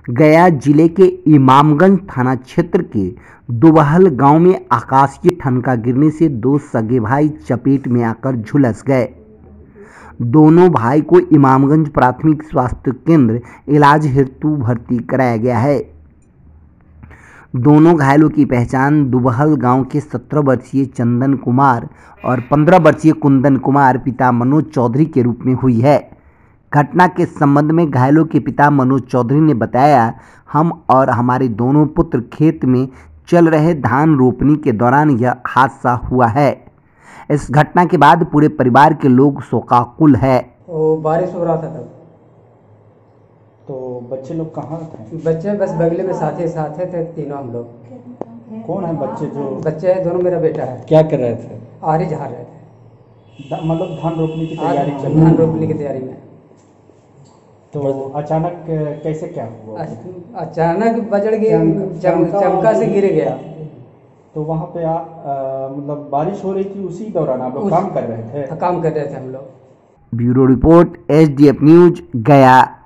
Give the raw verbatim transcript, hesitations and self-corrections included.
गया जिले के इमामगंज थाना क्षेत्र के दुबहल गांव में आकाशीय ठनका गिरने से दो सगे भाई चपेट में आकर झुलस गए। दोनों भाई को इमामगंज प्राथमिक स्वास्थ्य केंद्र इलाज हेतु भर्ती कराया गया है। दोनों घायलों की पहचान दुबहल गांव के सत्रह वर्षीय चंदन कुमार और पंद्रह वर्षीय कुंदन कुमार पिता मनोज चौधरी के रूप में हुई है। घटना के संबंध में घायलों के पिता मनोज चौधरी ने बताया, हम और हमारे दोनों पुत्र खेत में चल रहे धान रोपनी के दौरान यह हादसा हुआ है। इस घटना के बाद पूरे परिवार के लोग शोकाकुल है। वो बारिश हो रहा था तब। तो बच्चे लोग कहाँ थे? बच्चे बस बगले में साथे साथे थे तीनों हम लोग। कौन है बच्चे? जो बच्चे हैं दोनों, मेरा बेटा है। क्या कर रहे थे? आरी झाड़ रहे थे, मतलब धान रोपने की तैयारी चल रही धान रोपने की तैयारी में। तो अचानक कैसे क्या हुआ? अचानक बजड़ गया, चम, चमका से गिर गया। तो वहाँ पे आ, आ, मतलब बारिश हो रही थी, उसी दौरान आप लोग काम कर रहे थे? काम कर रहे थे हम लोग। Bureau report, H D F news, गया।